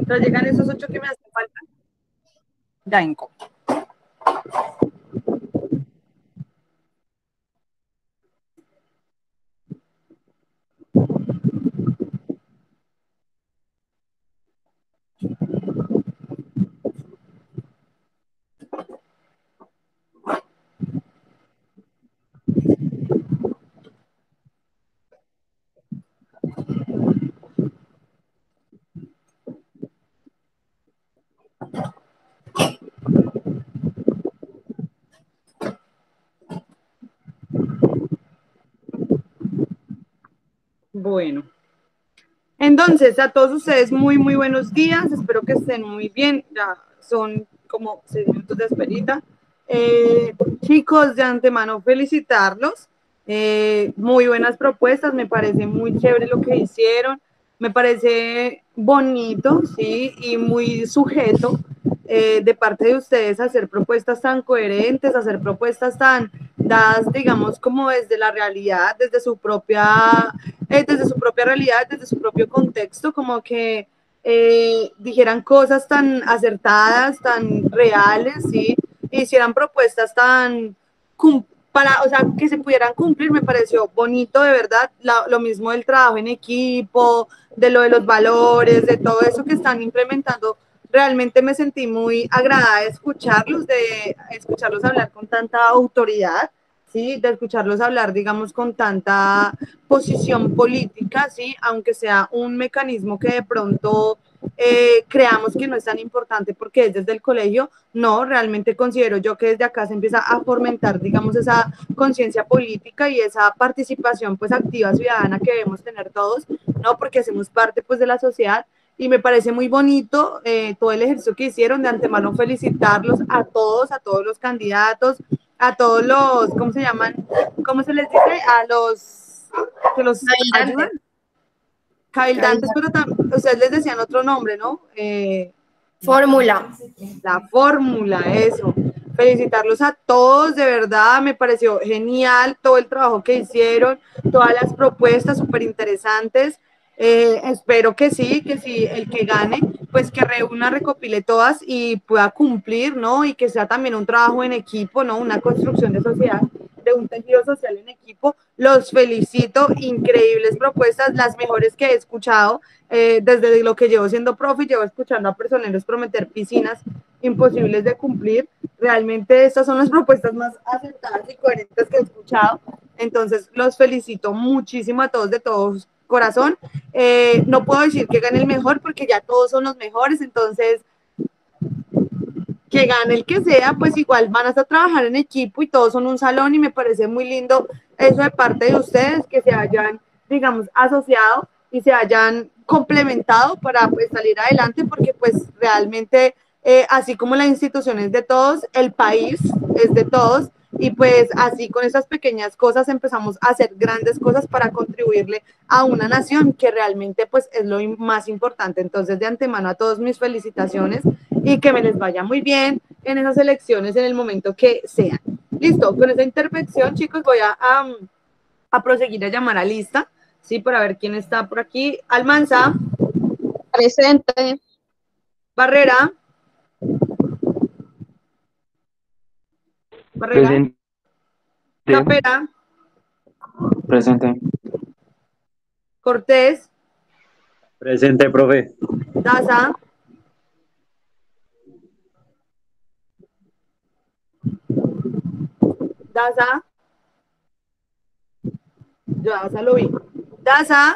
Mientras llegan esos 8 que me hacen falta, ya enco. Bueno. Entonces, a todos ustedes, muy, muy buenos días. Espero que estén muy bien. Ya son como 6 minutos de esperita. Chicos, de antemano, felicitarlos. Muy buenas propuestas. Me parece muy chévere lo que hicieron. Me parece bonito, sí, y muy sujeto de parte de ustedes hacer propuestas tan coherentes, hacer propuestas tan dadas, digamos, como desde la realidad, desde su propia realidad, desde su propio contexto, como que dijeran cosas tan acertadas, tan reales, ¿sí? E hicieran propuestas tan o sea, que se pudieran cumplir, me pareció bonito, de verdad, lo mismo del trabajo en equipo, de lo de los valores, de todo eso que están implementando. Realmente me sentí muy agradada de escucharlos hablar con tanta autoridad, ¿sí? De escucharlos hablar, digamos, con tanta posición política, ¿sí? Aunque sea un mecanismo que de pronto creamos que no es tan importante porque es desde el colegio, no, realmente considero yo que desde acá se empieza a fomentar, digamos, esa conciencia política y esa participación, pues, activa ciudadana que debemos tener todos, ¿no? Porque hacemos parte, pues, de la sociedad y me parece muy bonito todo el ejercicio que hicieron. De antemano felicitarlos a todos los candidatos, a todos los, ¿cómo se llaman? ¿Cómo se les dice? A los que los ayudan. Cabildantes, pero ustedes les decían otro nombre, ¿no? Fórmula. La fórmula, eso. Felicitarlos a todos, de verdad, me pareció genial todo el trabajo que hicieron, todas las propuestas súper interesantes. Espero que sí, el que gane, pues que reúna, recopile todas y pueda cumplir, ¿no? Y que sea también un trabajo en equipo, ¿no? Una construcción de sociedad, de un tejido social en equipo. Los felicito, increíbles propuestas, las mejores que he escuchado. Desde lo que llevo siendo profe, llevo escuchando a personeros prometer piscinas imposibles de cumplir. Realmente estas son las propuestas más acertadas y coherentes que he escuchado. Entonces, los felicito muchísimo a todos de todo corazón. No puedo decir que gane el mejor porque ya todos son los mejores, entonces que gane el que sea, pues igual van a estar trabajar en equipo y todos son un salón y me parece muy lindo eso de parte de ustedes, que se hayan, digamos, asociado y se hayan complementado para pues salir adelante, porque pues realmente, así como la institución es de todos, el país es de todos y pues así con esas pequeñas cosas empezamos a hacer grandes cosas para contribuirle a una nación que realmente pues es lo más importante. Entonces de antemano a todos mis felicitaciones y que me les vaya muy bien en esas elecciones en el momento que sean. Listo, con esa intervención chicos voy a proseguir a llamar a lista, ¿sí? Para ver quién está por aquí. Almanza. Presente. Barrera. Barrera. Presente. Capera. Presente. Cortés. Presente, profe. Daza. Daza. Yo a Daza lo vi. Daza.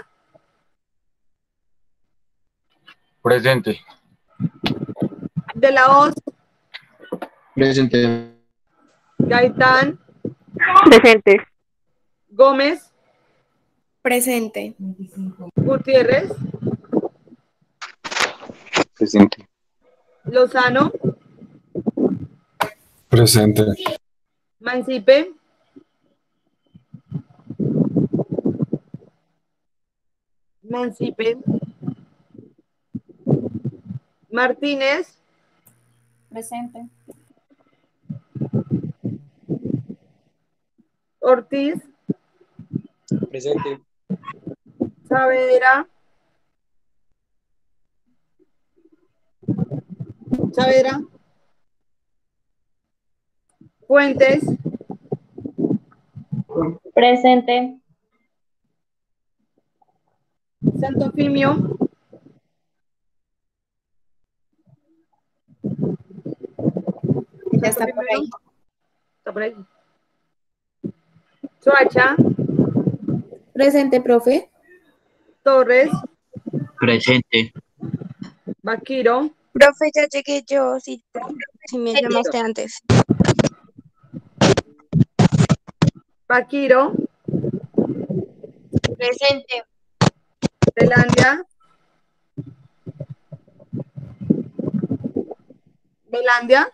Presente. De la Hoz. Presente. Gaitán. Presente. Gómez. Presente. Gutiérrez. Presente. Lozano. Presente. Mancipe. Mancipe. Martínez. Presente. Ortiz. Presente. Saavedra. Saavedra. Fuentes. Presente. Santofimio. Ya está por ahí. Está por ahí. Soacha. Presente, profe. Torres. Presente. Vaquiro. Profe, ya llegué yo, si me llamaste antes. Vaquiro. Presente. Belandia. Belandia.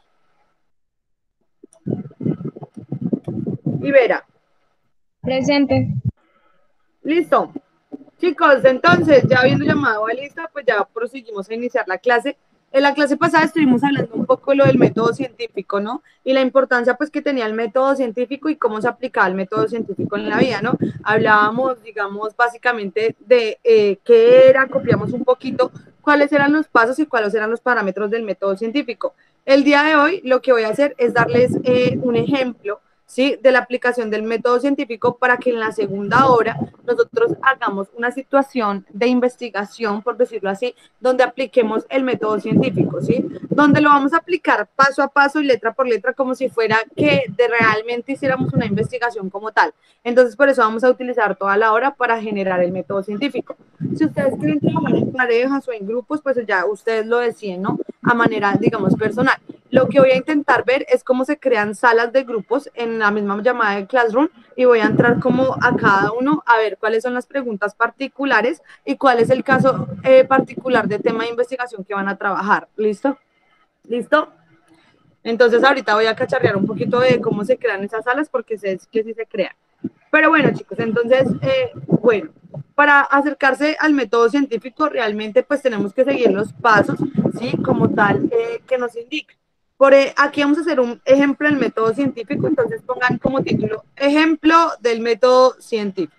Ibera. Presente. Listo. Chicos, entonces, ya habiendo llamado a lista, pues ya proseguimos a iniciar la clase. En la clase pasada estuvimos hablando un poco lo del método científico, ¿no? Y la importancia, pues, que tenía el método científico y cómo se aplicaba el método científico en la vida, ¿no? Hablábamos, digamos, básicamente de qué era, copiamos un poquito cuáles eran los pasos y cuáles eran los parámetros del método científico. El día de hoy lo que voy a hacer es darles un ejemplo, ¿sí? De la aplicación del método científico para que en la segunda hora nosotros hagamos una situación de investigación, por decirlo así, donde apliquemos el método científico, ¿sí? Donde lo vamos a aplicar paso a paso y letra por letra como si fuera que de realmente hiciéramos una investigación como tal. Entonces, por eso vamos a utilizar toda la hora para generar el método científico. Si ustedes quieren trabajar en parejas o en grupos, pues ya ustedes lo deciden, ¿no? A manera, digamos, personal. Lo que voy a intentar ver es cómo se crean salas de grupos en la misma llamada de Classroom y voy a entrar como a cada uno a ver cuáles son las preguntas particulares y cuál es el caso particular de tema de investigación que van a trabajar. ¿Listo? ¿Listo? Entonces ahorita voy a cacharrear un poquito de cómo se crean esas salas porque sé que sí se crean. Pero bueno, chicos, entonces, bueno, para acercarse al método científico realmente pues tenemos que seguir los pasos, ¿sí? Como tal que nos indica. Aquí vamos a hacer un ejemplo del método científico, entonces pongan como título, ejemplo del método científico.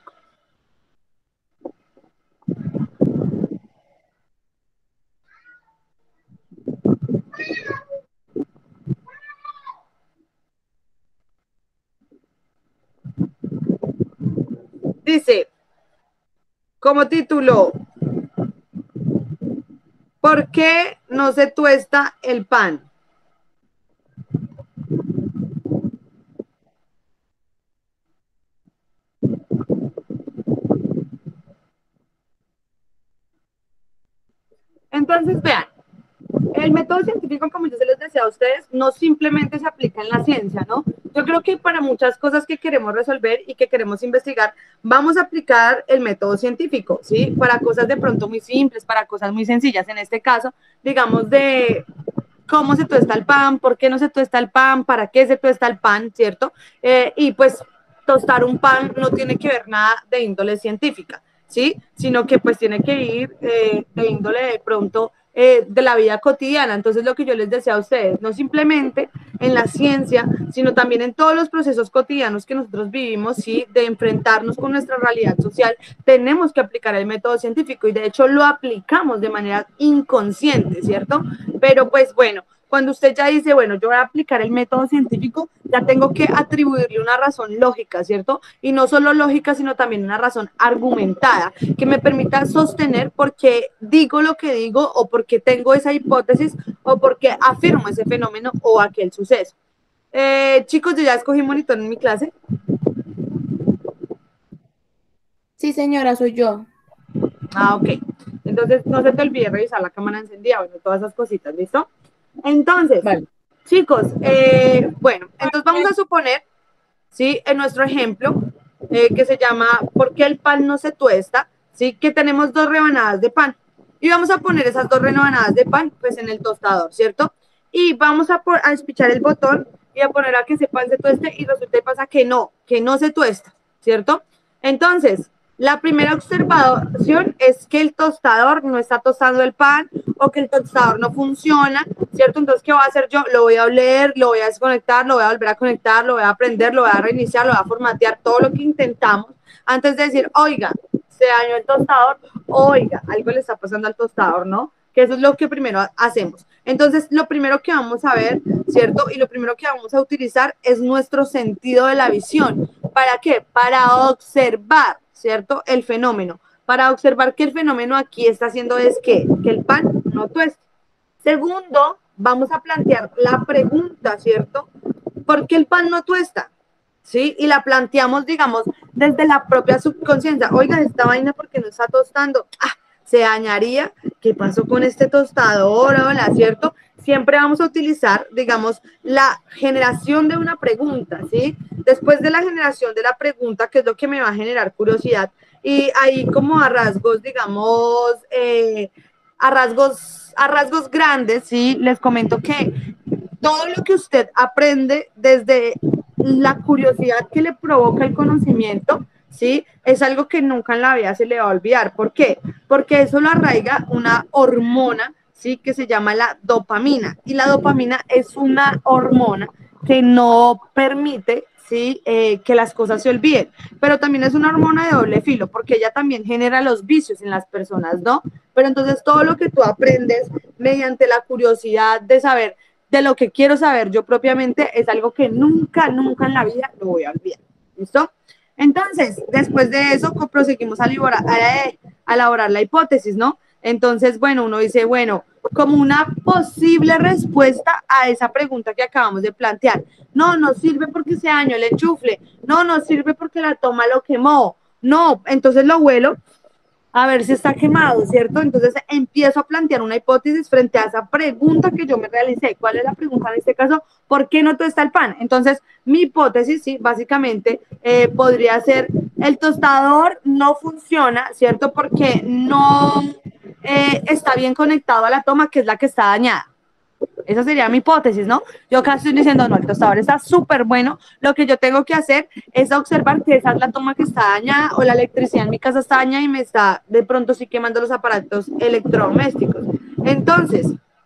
Dice, como título, ¿por qué no se tuesta el pan? Entonces, vean, el método científico, como yo se les decía a ustedes, no simplemente se aplica en la ciencia, ¿no? Yo creo que para muchas cosas que queremos resolver y que queremos investigar, vamos a aplicar el método científico, ¿sí? Para cosas de pronto muy simples, para cosas muy sencillas. En este caso, digamos, de cómo se tuesta el pan, por qué no se tuesta el pan, para qué se tuesta el pan, ¿cierto? Y pues tostar un pan no tiene que ver nada de índole científica, ¿sí? Sino que pues tiene que ir de índole de pronto de la vida cotidiana. Entonces lo que yo les decía a ustedes, no simplemente en la ciencia, sino también en todos los procesos cotidianos que nosotros vivimos, ¿sí? De enfrentarnos con nuestra realidad social, tenemos que aplicar el método científico y de hecho lo aplicamos de manera inconsciente, ¿cierto? Pero pues bueno, cuando usted ya dice, bueno, yo voy a aplicar el método científico, ya tengo que atribuirle una razón lógica, ¿cierto? Y no solo lógica, sino también una razón argumentada que me permita sostener por qué digo lo que digo o por qué tengo esa hipótesis o por qué afirmo ese fenómeno o aquel suceso. Chicos, yo ya escogí monitor en mi clase. Sí, señora, soy yo. Ah, ok. Entonces, no se te olvide revisar la cámara encendida, bueno, todas esas cositas, ¿listo? Entonces, vale. Chicos, bueno, entonces vamos a suponer, ¿sí? En nuestro ejemplo, que se llama ¿por qué el pan no se tuesta? ¿Sí? Que tenemos dos rebanadas de pan. Y vamos a poner esas dos rebanadas de pan, pues, en el tostador, ¿cierto? Y vamos a despichar el botón y a poner a que ese pan se tueste y resulta y pasa que no se tuesta, ¿cierto? Entonces, la primera observación es que el tostador no está tostando el pan o que el tostador no funciona, ¿cierto? Entonces, ¿qué voy a hacer yo? Lo voy a oler, lo voy a desconectar, lo voy a volver a conectar, lo voy a prender, lo voy a reiniciar, lo voy a formatear, todo lo que intentamos antes de decir, oiga, se dañó el tostador, oiga, algo le está pasando al tostador, ¿no? Que eso es lo que primero hacemos. Entonces, lo primero que vamos a ver, ¿cierto? Y lo primero que vamos a utilizar es nuestro sentido de la visión. ¿Para qué? Para observar, ¿cierto? El fenómeno. Para observar que el fenómeno aquí está haciendo es que el pan no tueste. Segundo, vamos a plantear la pregunta, ¿cierto? ¿Por qué el pan no tuesta? ¿Sí? Y la planteamos, digamos, desde la propia subconsciencia. Oiga, esta vaina, ¿por qué no está tostando? Ah, se dañaría. ¿Qué pasó con este tostador? Hola, ¿cierto? Siempre vamos a utilizar, digamos, la generación de una pregunta, ¿sí? Después de la generación de la pregunta, que es lo que me va a generar curiosidad, y ahí como a rasgos, digamos, a rasgos grandes, ¿sí? Les comento que todo lo que usted aprende desde la curiosidad que le provoca el conocimiento, ¿sí? Es algo que nunca en la vida se le va a olvidar. ¿Por qué? Porque eso lo arraiga una hormona, ¿sí? Que se llama la dopamina. Y la dopamina es una hormona que no permite, ¿sí? Que las cosas se olviden. Pero también es una hormona de doble filo, porque ella también genera los vicios en las personas, ¿no? Pero entonces todo lo que tú aprendes mediante la curiosidad de saber de lo que quiero saber yo propiamente es algo que nunca en la vida lo voy a olvidar. ¿Listo? Entonces, después de eso, proseguimos a elaborar la hipótesis, ¿no? Entonces, bueno, uno dice, bueno, como una posible respuesta a esa pregunta que acabamos de plantear. No, no sirve porque se dañó el enchufle. No, no sirve porque la toma lo quemó. No, entonces lo huelo a ver si está quemado, ¿cierto? Entonces empiezo a plantear una hipótesis frente a esa pregunta que yo me realicé. ¿Cuál es la pregunta en este caso? ¿Por qué no tuesta el pan? Entonces, mi hipótesis, sí, básicamente podría ser, el tostador no funciona, ¿cierto? Porque no está bien conectado a la toma, que es la que está dañada. Esa sería mi hipótesis, ¿no? Yo acá estoy diciendo, no, el tostador está súper bueno. Lo que yo tengo que hacer es observar que esa es la toma que está dañada o la electricidad en mi casa está dañada y me está de pronto sí quemando los aparatos electrodomésticos. Entonces,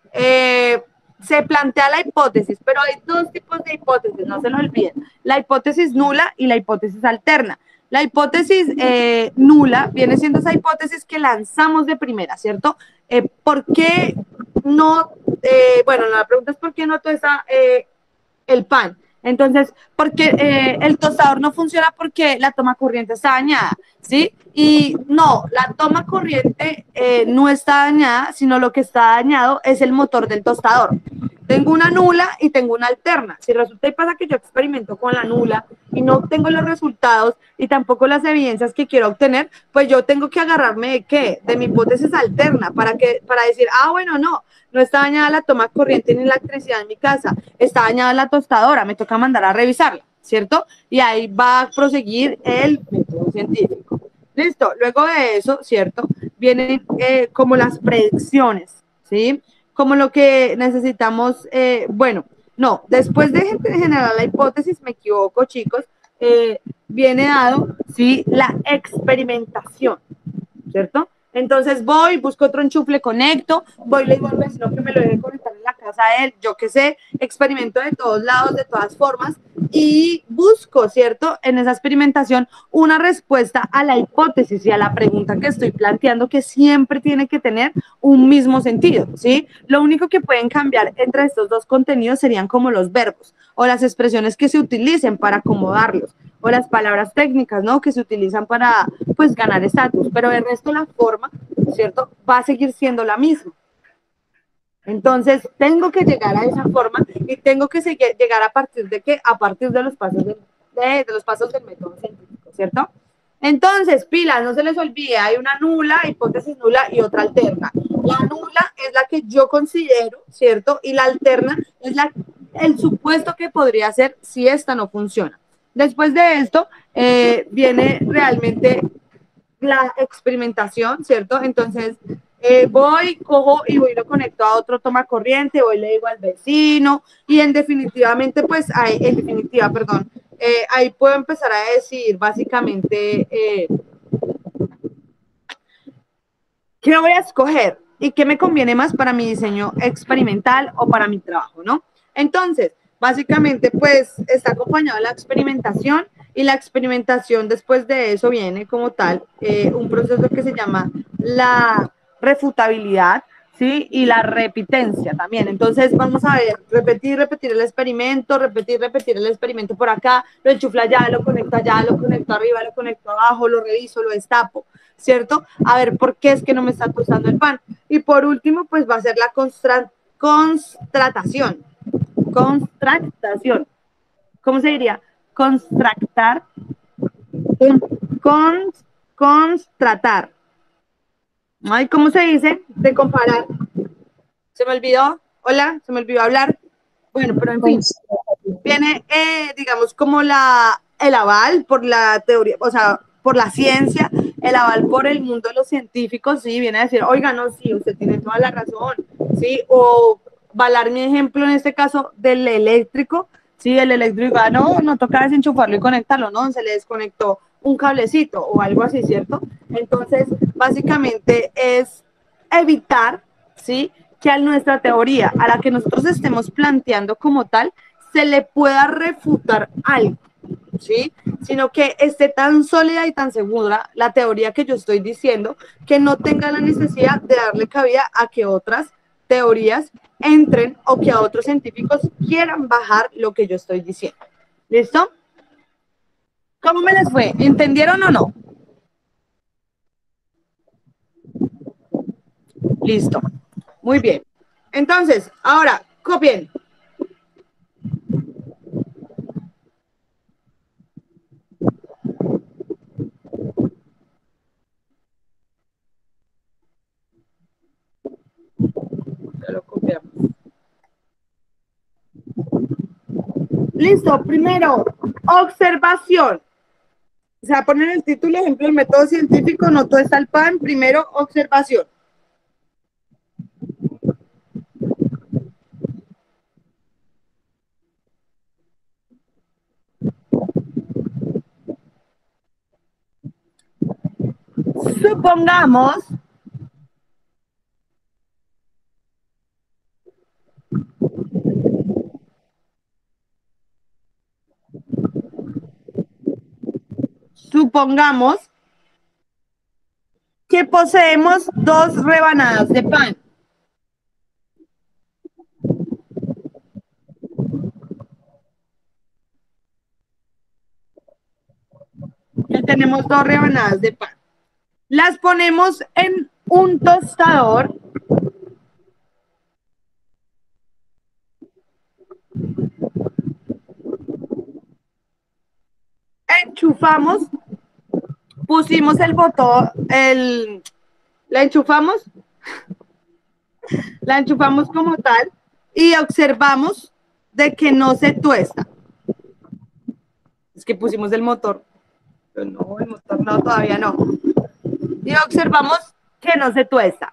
se plantea la hipótesis, pero hay dos tipos de hipótesis, no se lo olviden. La hipótesis nula y la hipótesis alterna. La hipótesis nula viene siendo esa hipótesis que lanzamos de primera, ¿cierto? ¿Por qué no? Bueno, la pregunta es ¿por qué no tuesta el pan? Entonces, porque el tostador no funciona porque la toma corriente está dañada, ¿sí? Y no, la toma corriente no está dañada, sino lo que está dañado es el motor del tostador. Tengo una nula y tengo una alterna. Si resulta y pasa que yo experimento con la nula y no obtengo los resultados y tampoco las evidencias que quiero obtener, pues yo tengo que agarrarme de ¿qué? De mi hipótesis alterna para decir, bueno, no está dañada la toma corriente ni la electricidad en mi casa, está dañada la tostadora, me toca mandar a revisarla, ¿cierto? Y ahí va a proseguir el método científico. Listo, luego de eso, ¿cierto? Vienen como las predicciones, ¿sí? Como lo que necesitamos, después de generar la hipótesis, me equivoco, chicos, viene dado, ¿sí? La experimentación, ¿cierto? Entonces voy, busco otro enchufle, conecto, voy, le digo al vecino que me lo deje conectar en la casa de él, yo qué sé, experimento de todos lados, de todas formas, y busco, ¿cierto? En esa experimentación una respuesta a la hipótesis y a la pregunta que estoy planteando, que siempre tiene que tener un mismo sentido, ¿sí? Lo único que pueden cambiar entre estos dos contenidos serían como los verbos o las expresiones que se utilicen para acomodarlos, o las palabras técnicas, ¿no? Que se utilizan para, pues, ganar estatus, pero el resto, la forma, ¿cierto? Va a seguir siendo la misma. Entonces, tengo que llegar a esa forma y tengo que llegar a partir de ¿qué? A partir de los pasos de los pasos del método científico, ¿cierto? Entonces, pilas, no se les olvide, hay una nula, hipótesis nula y otra alterna. La nula es la que yo considero, ¿cierto? Y la alterna es el supuesto que podría ser si esta no funciona. Después de esto, viene realmente la experimentación, ¿cierto? Entonces, voy, cojo y voy y lo conecto a otro toma corriente, voy y le digo al vecino, y ahí puedo empezar a decir básicamente qué voy a escoger y qué me conviene más para mi diseño experimental o para mi trabajo, ¿no? Entonces, básicamente, pues, está acompañado de la experimentación, y la experimentación después de eso viene como tal un proceso que se llama la refutabilidad, ¿sí? Y la repitencia también. Entonces vamos a ver, repetir el experimento, repetir el experimento por acá, lo enchufla allá, lo conecto allá, lo conecto arriba, lo conecto abajo, lo reviso, lo destapo, ¿cierto? A ver, ¿por qué es que no me está tostando el pan? Y por último, pues va a ser la constratación. Constractación. ¿Cómo se diría? Constractar. Constratar. Ay, ¿cómo se dice? De comparar. ¿Se me olvidó? Hola, se me olvidó hablar. Bueno, pero en fin, viene, digamos, como el aval por la teoría, o sea, por la ciencia, el aval por el mundo de los científicos, sí, viene a decir, oiga, no, sí, usted tiene toda la razón, sí, o valar mi ejemplo en este caso del eléctrico, sí, el eléctrico, no toca desenchufarlo y conectarlo, no, se le desconectó un cablecito o algo así, ¿cierto? Entonces, básicamente es evitar, ¿sí?, que a nuestra teoría, a la que nosotros estemos planteando como tal, se le pueda refutar algo, ¿sí? Sino que esté tan sólida y tan segura la teoría que yo estoy diciendo, que no tenga la necesidad de darle cabida a que otras teorías entren o que a otros científicos quieran bajar lo que yo estoy diciendo. ¿Listo? ¿Cómo me les fue? ¿Entendieron o no? Listo. Muy bien. Entonces, ahora, copien. Ya lo copiamos. Listo. Primero, observación. O sea, poner el título, ejemplo, el método científico, no todo está el pan. Primero, observación. Supongamos que poseemos 2 rebanadas de pan. Que tenemos 2 rebanadas de pan. Las ponemos en un tostador. Enchufamos, pusimos el botón, la enchufamos como tal y observamos de que no se tuesta. Es que pusimos el motor, pero no, el motor no, todavía no. Y observamos que no se tuesta.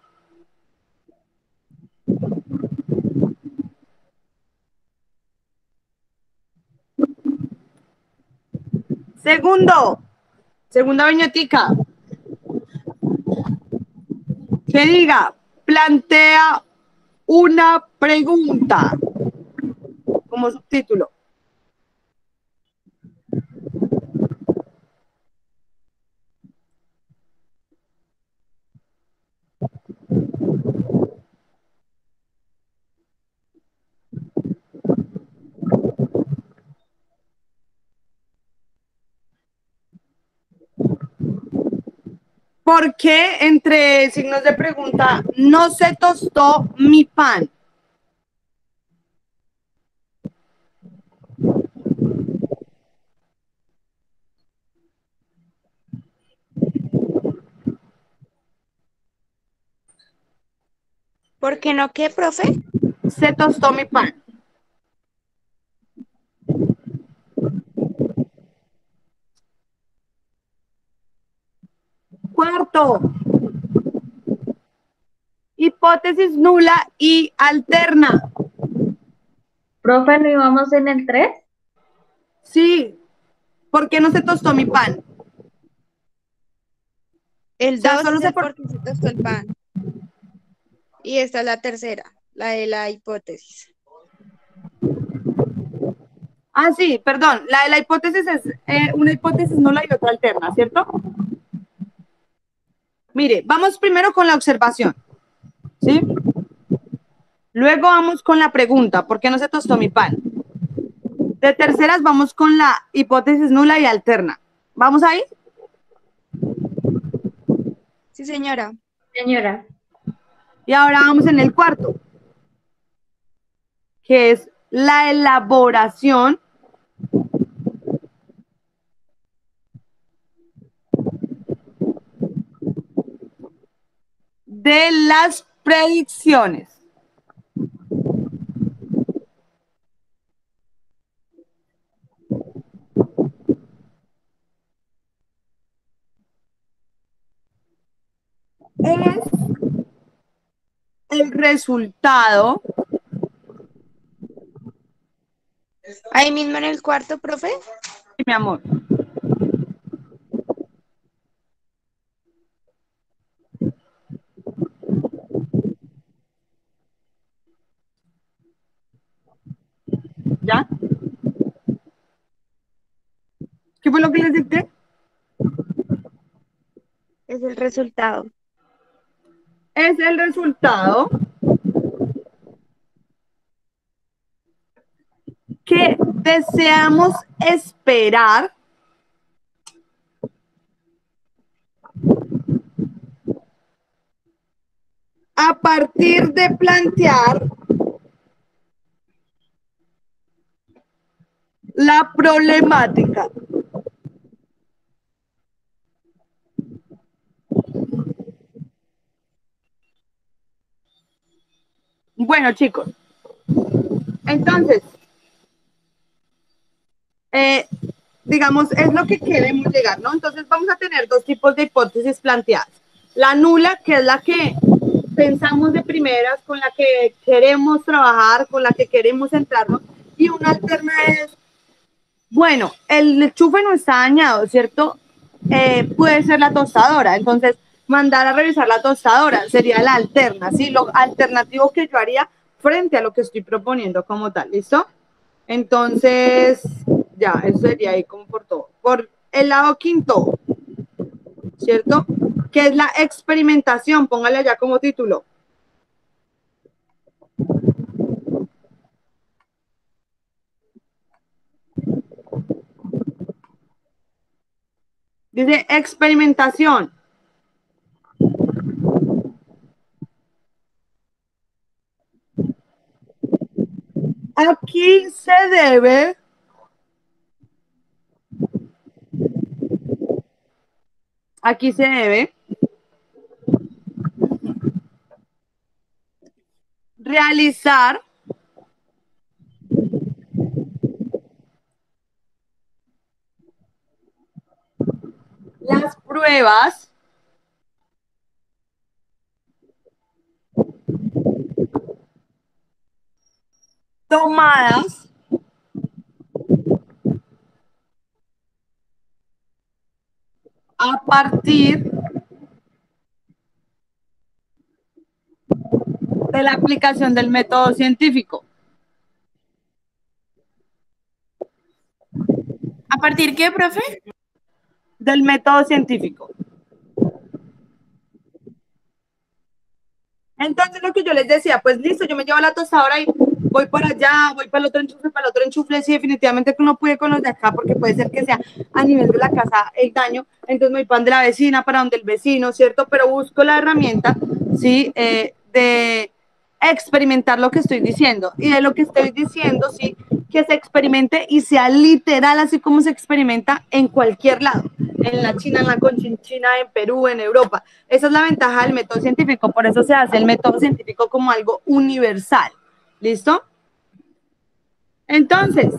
Segunda viñetica. Que diga, plantea una pregunta como subtítulo. ¿Por qué, entre signos de pregunta, no se tostó mi pan? ¿Por qué no qué, profe? Se tostó mi pan. Cuarto, hipótesis nula y alterna. Profe, ¿no íbamos en el 3? Sí, ¿por qué no se tostó mi pan? El sea, 2 solo es se el por qué se tostó el pan. Y esta es la tercera, la de la hipótesis. Ah, sí, perdón, la de la hipótesis es una hipótesis nula y otra alterna, ¿cierto? Mire, vamos primero con la observación, ¿sí? Luego vamos con la pregunta, ¿por qué no se tostó mi pan? De terceras vamos con la hipótesis nula y alterna. ¿Vamos ahí? Sí, señora. Señora. Y ahora vamos en el cuarto, que es la elaboración de las predicciones. Es el resultado. Ahí mismo en el cuarto, profe. Mi amor. ¿Ya? ¿Qué fue lo que les dicté? Es el resultado. Es el resultado que deseamos esperar a partir de plantear la problemática. Bueno, chicos, entonces, digamos, es lo que queremos llegar, ¿no? Entonces vamos a tener dos tipos de hipótesis planteadas. La nula, que es la que pensamos de primeras, con la que queremos trabajar, con la que queremos centrarnos, y una alterna es, bueno, el enchufe no está dañado, ¿cierto? Puede ser la tostadora, entonces mandar a revisar la tostadora sería la alterna, ¿sí? Lo alternativo que yo haría frente a lo que estoy proponiendo como tal, ¿listo? Entonces, ya, eso sería ahí como por todo. Por el lado quinto, ¿cierto? Que es la experimentación, póngale allá como título. Dice experimentación. Aquí se debe realizar las pruebas tomadas a partir de la aplicación del método científico. ¿A partir qué, profe? Del método científico. Entonces lo que yo les decía, pues listo, yo me llevo la tostadora y voy para allá, voy para el otro enchufe, sí, definitivamente que no pude con los de acá porque puede ser que sea a nivel de la casa el daño, entonces me voy para de la vecina, para donde el vecino, ¿cierto? Pero busco la herramienta, ¿sí? De experimentar lo que estoy diciendo y de lo que estoy diciendo, sí, que se experimente y sea literal así como se experimenta en cualquier lado, en la China, en la Conchinchina, en Perú, en Europa. Esa es la ventaja del método científico, por eso se hace el método científico como algo universal. ¿Listo? Entonces,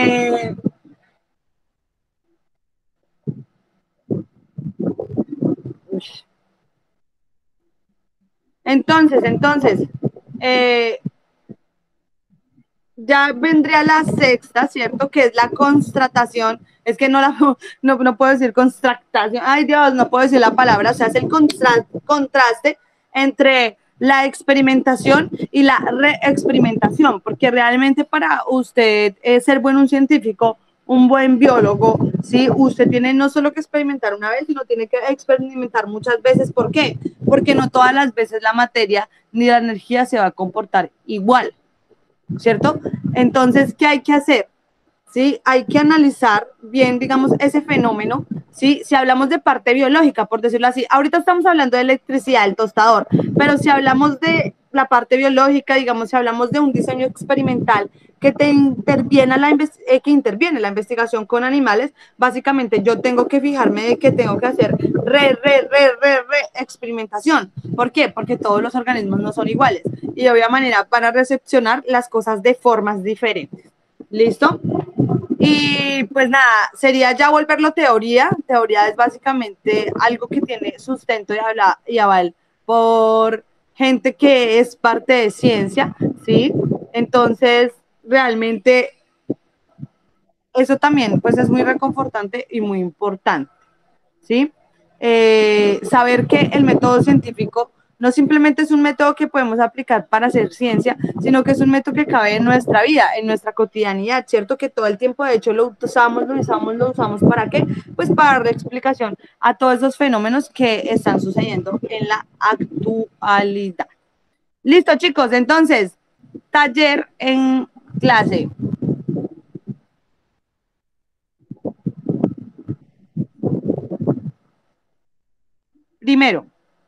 ya vendría la sexta, ¿cierto? Que es la constatación. Es que no puedo decir constatación. Ay, Dios, no puedo decir la palabra. Se hace el contraste entre la experimentación y la reexperimentación, porque realmente para usted ser bueno un científico, un buen biólogo, ¿sí? Usted tiene no solo que experimentar una vez, sino tiene que experimentar muchas veces. ¿Por qué? Porque no todas las veces la materia ni la energía se va a comportar igual, ¿cierto? Entonces, ¿qué hay que hacer? ¿Sí? Hay que analizar bien, digamos, ese fenómeno, ¿sí? Si hablamos de parte biológica, por decirlo así, ahorita estamos hablando de electricidad, el tostador, pero si hablamos de la parte biológica, digamos, si hablamos de un diseño experimental que que interviene la investigación con animales, básicamente yo tengo que fijarme de que tengo que hacer re experimentación. ¿Por qué? Porque todos los organismos no son iguales y de obvia manera para recepcionar las cosas de formas diferentes. ¿Listo? Y pues nada, sería ya volverlo teoría. Teoría es básicamente algo que tiene sustento y aval por gente que es parte de ciencia, ¿sí? Entonces, realmente eso también pues es muy reconfortante y muy importante, ¿sí? Saber que el método científico no simplemente es un método que podemos aplicar para hacer ciencia, sino que es un método que cabe en nuestra vida, en nuestra cotidianidad, ¿cierto? Que todo el tiempo, de hecho, lo usamos, ¿para qué? Pues para darle explicación a todos esos fenómenos que están sucediendo en la actualidad. Listo, chicos, entonces, taller en clase. Primero,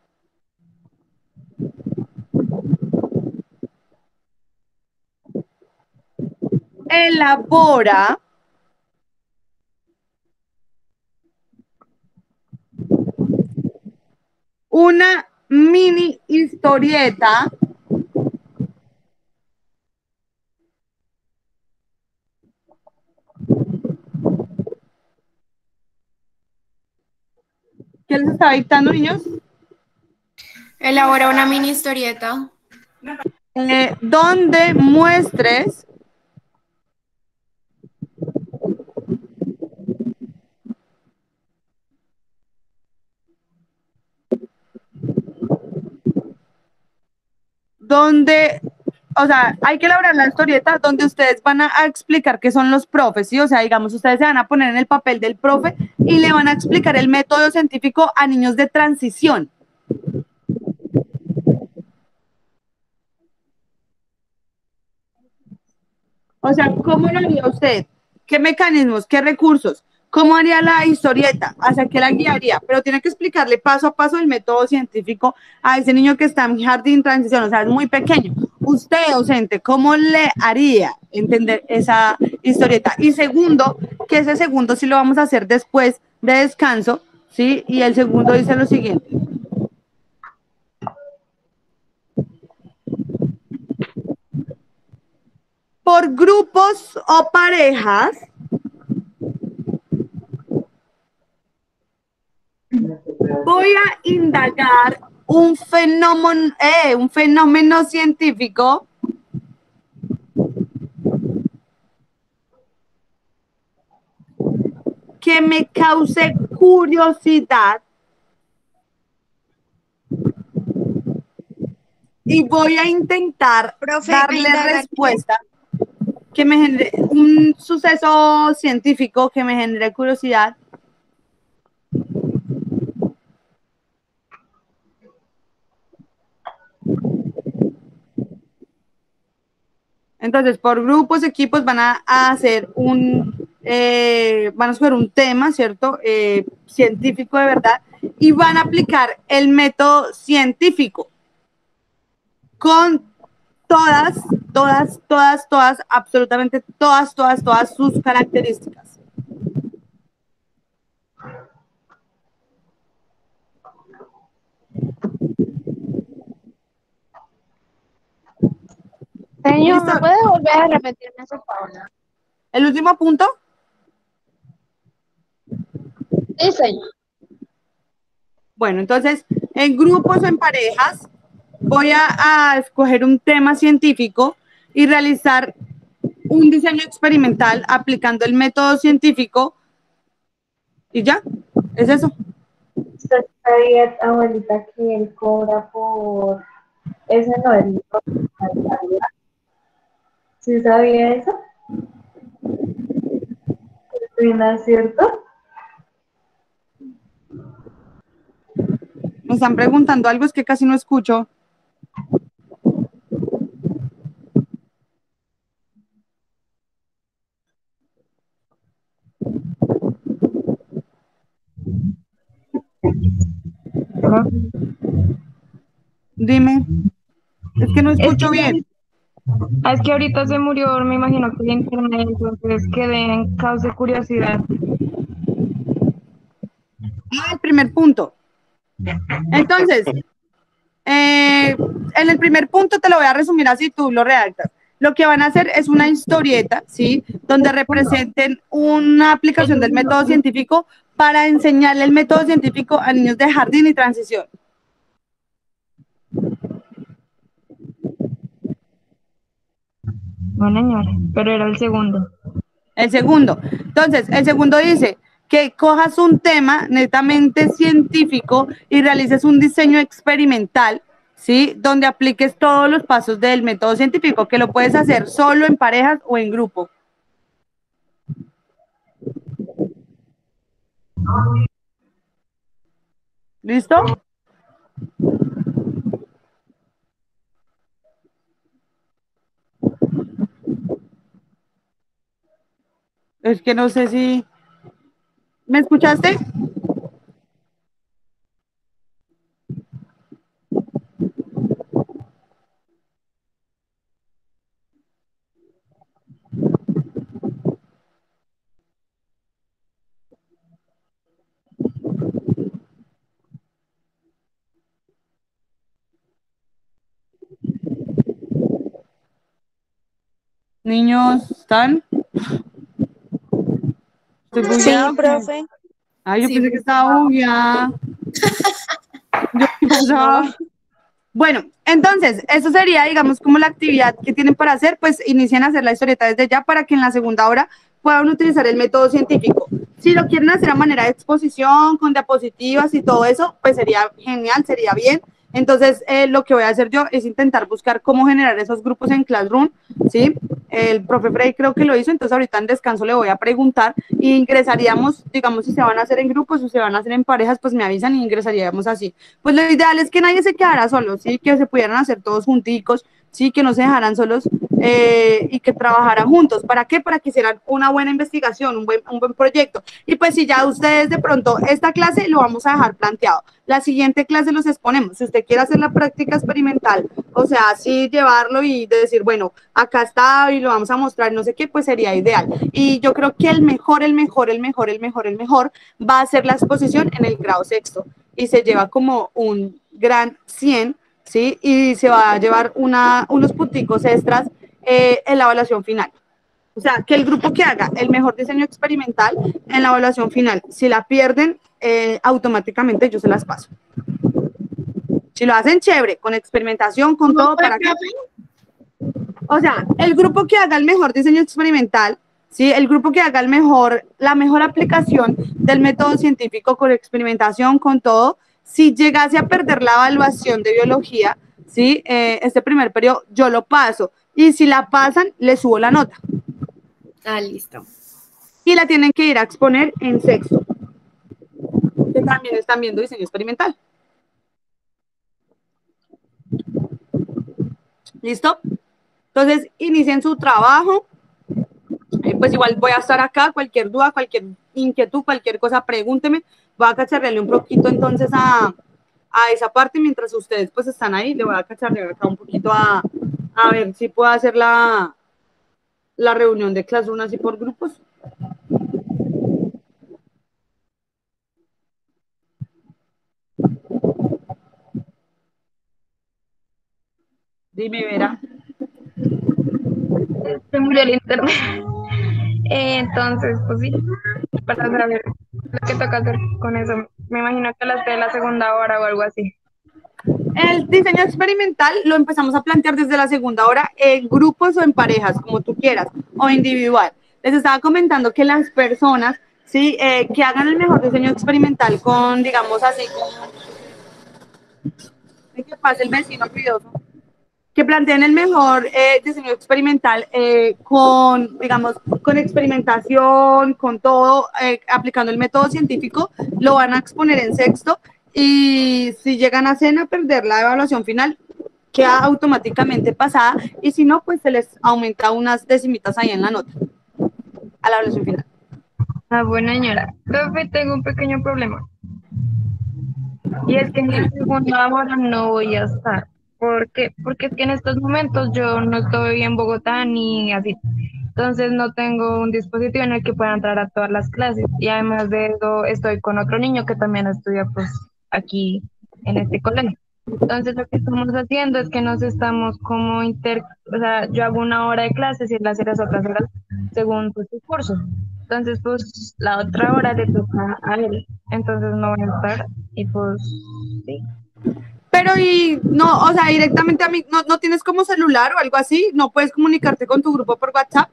elabora una mini historieta ¿qué les estaba dictando, niños? Elabora una mini historieta. Donde muestres o sea, hay que elaborar la historieta donde ustedes van a explicar qué son los profes, ¿sí? O sea, digamos, ustedes se van a poner en el papel del profe y le van a explicar el método científico a niños de transición. O sea, ¿cómo lo haría usted? ¿Qué mecanismos? ¿Qué recursos? ¿Cómo haría la historieta? ¿Hacia qué la guiaría? Pero tiene que explicarle paso a paso el método científico a ese niño que está en jardín transición, o sea, es muy pequeño. Usted, docente, ¿cómo le haría entender esa historieta? Y segundo, que ese segundo sí lo vamos a hacer después de descanso, ¿sí? Y el segundo dice lo siguiente. Por grupos o parejas, voy a indagar un fenómeno científico que me cause curiosidad y voy a intentar darle respuesta que me genere un suceso científico que me genere curiosidad. Entonces, por grupos, equipos van a hacer van a escoger un tema, ¿cierto? Científico de verdad, y van a aplicar el método científico con absolutamente todas sus características. Señor, ¿Listo? ¿me puede volver a repetirme esa palabra? ¿El último punto? Sí, señor. Bueno, entonces, en grupos o en parejas, voy a escoger un tema científico y realizar un diseño experimental aplicando el método científico y ya, es eso. ¿Usted sabía, abuelita, que él cobra por ese no es normal? ¿Sí sabía eso? ¿Es cierto? Me están preguntando algo, es que casi no escucho. Dime. Es que no escucho bien. Es que ahorita se murió, me imagino que el internet, entonces quedé en caos de curiosidad. Ah, el primer punto. Entonces, en el primer punto te lo voy a resumir así, tú lo redactas. Lo que van a hacer es una historieta, ¿sí? Donde representen una aplicación del método científico para enseñarle el método científico a niños de jardín y transición. No, señor, pero era el segundo. El segundo. Entonces, el segundo dice que cojas un tema netamente científico y realices un diseño experimental, ¿sí? Donde apliques todos los pasos del método científico, que lo puedes hacer solo, en parejas o en grupo. ¿Listo? Es que no sé si... ¿Me escuchaste? Niños, ¿están? ¿Estoy Sí, bugueada? profe. Ay, yo Sí, pensé que estaba bugueada. ¿Qué pasaba? No. Bueno, entonces, eso sería, digamos, como la actividad que tienen para hacer, pues inician a hacer la historieta desde ya para que en la segunda hora puedan utilizar el método científico. Si lo quieren hacer a manera de exposición, con diapositivas y todo eso, pues sería genial, sería bien. Entonces, lo que voy a hacer yo es intentar buscar cómo generar esos grupos en Classroom, ¿sí? El profe Frey creo que lo hizo, entonces ahorita en descanso le voy a preguntar y ingresaríamos, digamos, si se van a hacer en grupos o se van a hacer en parejas, pues me avisan y ingresaríamos así. Pues lo ideal es que nadie se quedara solo, ¿sí? Que se pudieran hacer todos junticos, ¿sí? Que no se dejaran solos y que trabajaran juntos. ¿Para qué? Para que hicieran una buena investigación, un buen proyecto. Y pues si ya ustedes de pronto, esta clase lo vamos a dejar planteado. La siguiente clase los exponemos. Si usted quiere hacer la práctica experimental, o sea, así llevarlo y decir, bueno, acá está y lo vamos a mostrar, no sé qué, pues sería ideal. Y yo creo que el mejor va a ser la exposición en el grado sexto. Y se lleva como un gran 100, ¿sí? Y se va a llevar unos punticos extras en la evaluación final. O sea, que el grupo que haga el mejor diseño experimental en la evaluación final, si la pierden, automáticamente yo se las paso. Si lo hacen chévere, con experimentación, con todo, ¿para qué? O sea, el grupo que haga el mejor diseño experimental, ¿sí? El grupo que haga la mejor aplicación del método científico con experimentación, con todo, si llegase a perder la evaluación de biología, ¿sí? Este primer periodo, yo lo paso. Y si la pasan, le subo la nota. Ah, listo. Y la tienen que ir a exponer en sexto, que también están viendo diseño experimental. ¿Listo? Entonces, inicien su trabajo. Pues igual voy a estar acá, cualquier duda, cualquier inquietud, cualquier cosa, pregúnteme. Voy a cacharrearle un poquito entonces a esa parte mientras ustedes pues están ahí. Le voy a cacharrear acá un poquito a ver si puedo hacer la reunión de Classroom así por grupos. Dime, Vera. Se murió el internet. Entonces, pues sí, para saber lo que toca hacer con eso. Me imagino que las de la segunda hora o algo así. El diseño experimental lo empezamos a plantear desde la segunda hora en grupos o en parejas, como tú quieras, o individual. Les estaba comentando que las personas, ¿sí? Que hagan el mejor diseño experimental con, digamos así, que pase el vecino ruidoso, que planteen el mejor diseño experimental con, digamos, con experimentación, con todo, aplicando el método científico, lo van a exponer en sexto y si llegan a cena, perder la evaluación final, queda automáticamente pasada y si no, pues se les aumenta unas decimitas ahí en la nota, a la evaluación final. Ah, bueno, señora. Profe, tengo un pequeño problema. Y es que en la segunda hora no voy a estar. ¿Por qué? Porque es que en estos momentos yo no estoy en Bogotá ni así. Entonces no tengo un dispositivo en el que pueda entrar a todas las clases. Y además de eso, estoy con otro niño que también estudia pues aquí en este colegio. Entonces lo que estamos haciendo es que nos estamos como o sea, yo hago una hora de clases y él hace las otras horas según pues, su curso. Entonces pues la otra hora le toca a él. Entonces no voy a estar y pues sí. Pero y no, o sea, directamente a mí, no tienes como celular o algo así, no puedes comunicarte con tu grupo por WhatsApp.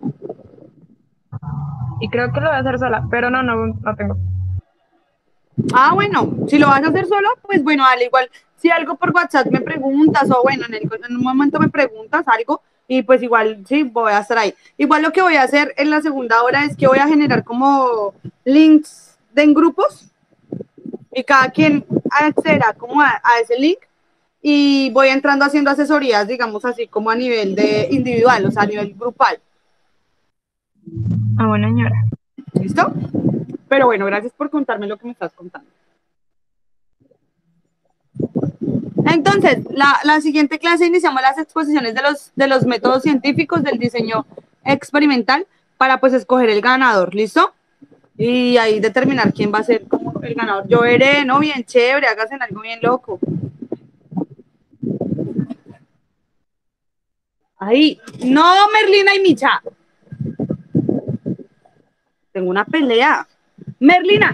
Y creo que lo voy a hacer sola, pero no tengo. Ah, bueno, si lo vas a hacer solo, pues bueno, dale, igual, si algo por WhatsApp me preguntas o bueno, en un momento me preguntas algo y pues igual, sí, voy a estar ahí. Igual lo que voy a hacer en la segunda hora es que voy a generar como links de en grupos y cada quien accederá como a ese link y voy entrando haciendo asesorías, digamos así, como a nivel de individual, o sea, a nivel grupal. Ah, bueno, señora. ¿Listo? Pero bueno, gracias por contarme lo que me estás contando. Entonces, la siguiente clase iniciamos las exposiciones de los métodos científicos del diseño experimental para pues escoger el ganador, ¿listo? Y ahí determinar quién va a ser como el ganador. Yo veré, ¿no? Bien chévere, háganse algo bien loco. Ahí, no, Merlina y Micha. Tengo una pelea. Merlina.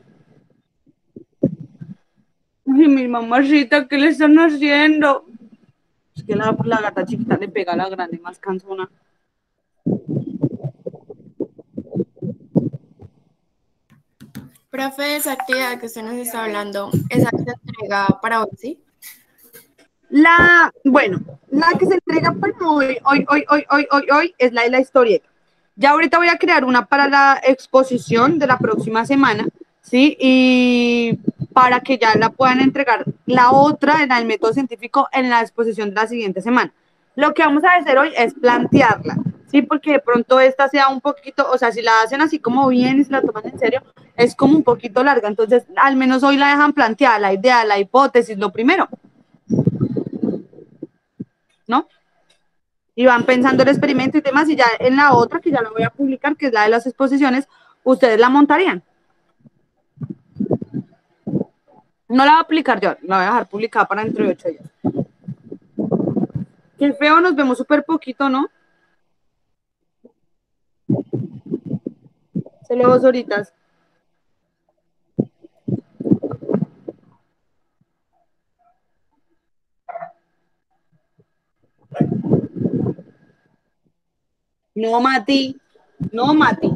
Ay, mi mamacita, ¿qué le están haciendo? Es que la gata chiquita le pega a la grande más cansona. Profe, esa actividad que usted nos está hablando, esa se entrega para hoy, ¿sí? Bueno, la que se entrega para hoy es la de la historieta. Ya ahorita voy a crear una para la exposición de la próxima semana, ¿sí? Y para que ya la puedan entregar la otra en el método científico en la exposición de la siguiente semana. Lo que vamos a hacer hoy es plantearla, ¿sí? Porque de pronto esta sea un poquito, o sea, si la hacen así como bien y se la toman en serio, es como un poquito larga. Entonces, al menos hoy la dejan planteada, la idea, la hipótesis, lo primero. ¿No? Y van pensando el experimento y demás, y ya en la otra, que ya la voy a publicar, que es la de las exposiciones, ustedes la montarían. No la voy a publicar yo, la voy a dejar publicada para dentro de 8 días. Qué feo, nos vemos súper poquito, ¿no? Se le 2 horitas. No, Mati. No, Mati.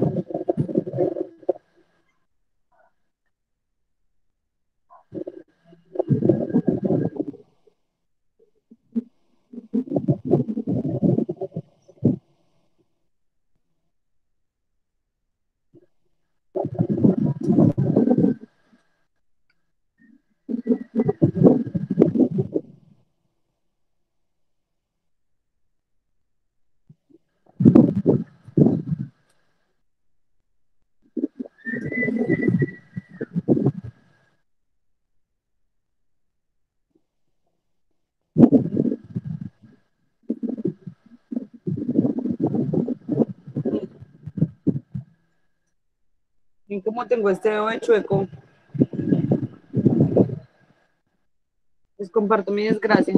¿Y cómo tengo este dedo de chueco? Les comparto mi desgracia.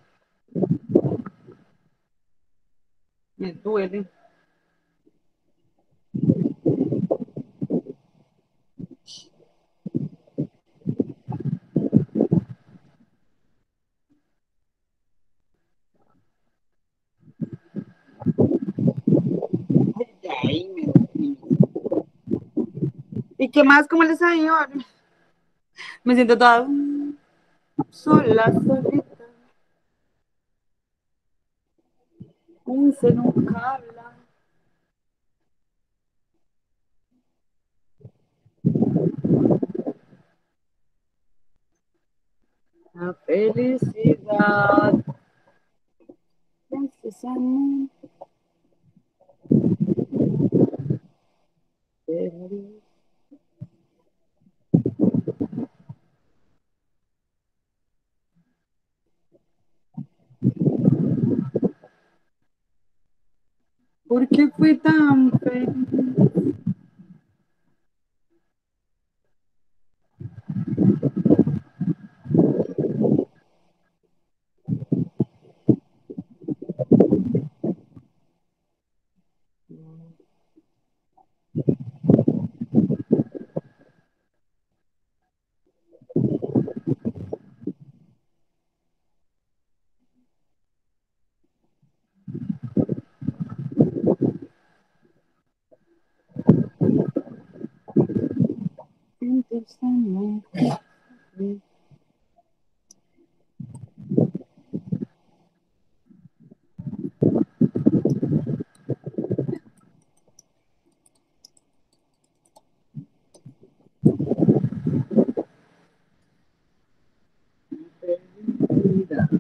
Me duele. Ay, me duele. ¿Y qué más? ¿Cómo les ha ido? Me siento toda sola, solita. Se nunca habla. La felicidad. Precisamente. ¿Por qué fue tan feliz? Felicidad.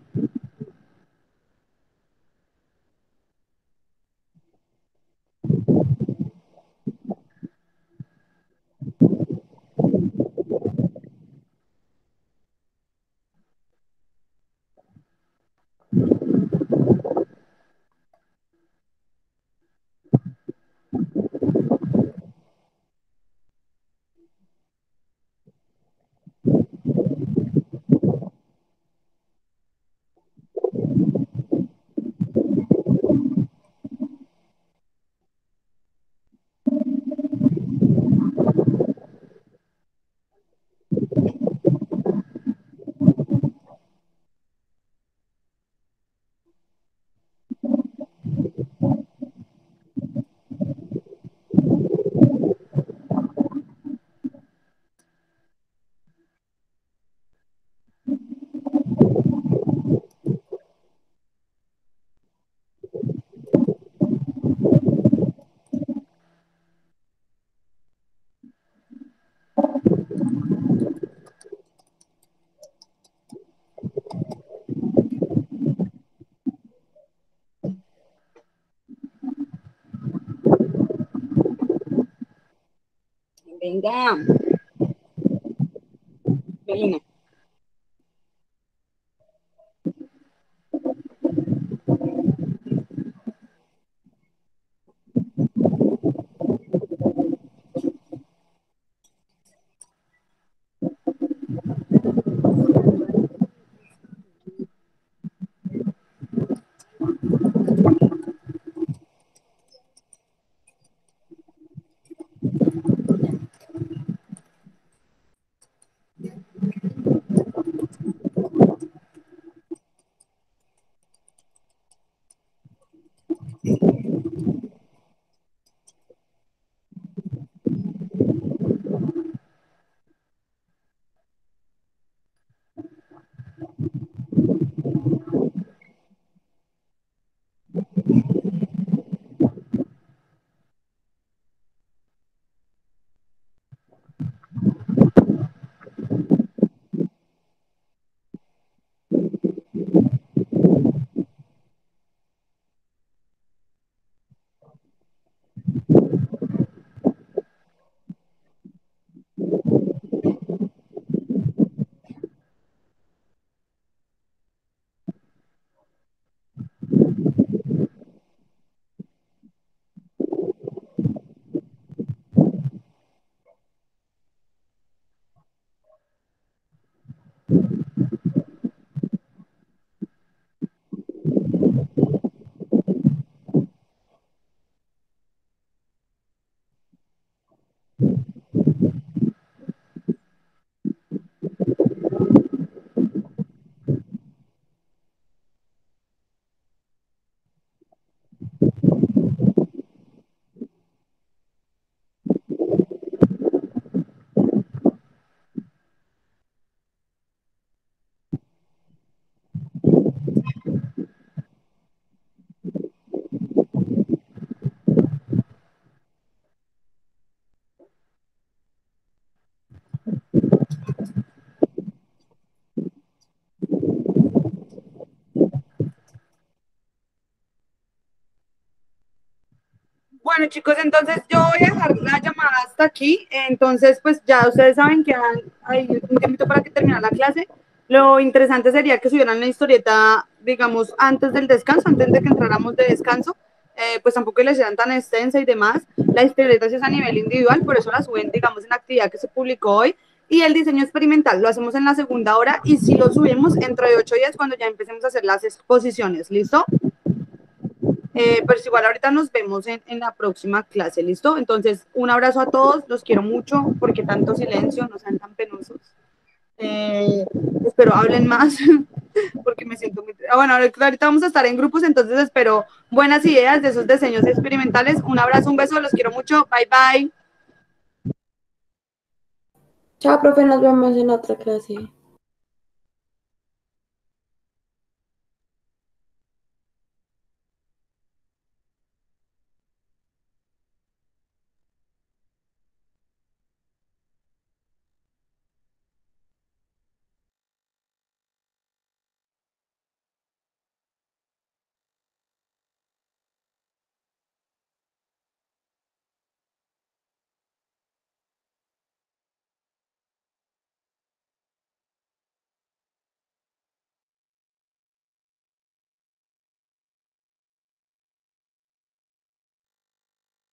Venga, Belina. Bueno, chicos, entonces yo voy a dejar la llamada hasta aquí. Entonces, pues ya ustedes saben que hay un tiempo para que termine la clase. Lo interesante sería que subieran la historieta, digamos, antes del descanso, antes de que entráramos de descanso. Pues tampoco les sean tan extensa y demás. La historieta sí es a nivel individual, por eso la suben, digamos, en la actividad que se publicó hoy. Y el diseño experimental lo hacemos en la segunda hora y si lo subimos dentro de 8 días cuando ya empecemos a hacer las exposiciones. ¿Listo? Pues igual ahorita nos vemos en la próxima clase, ¿listo? Entonces, un abrazo a todos, los quiero mucho, porque tanto silencio, no sean tan penosos. Espero hablen más, porque me siento muy... bueno, ahorita vamos a estar en grupos, entonces espero buenas ideas de esos diseños experimentales. Un abrazo, un beso, los quiero mucho, bye bye. Chao, profe, nos vemos en otra clase.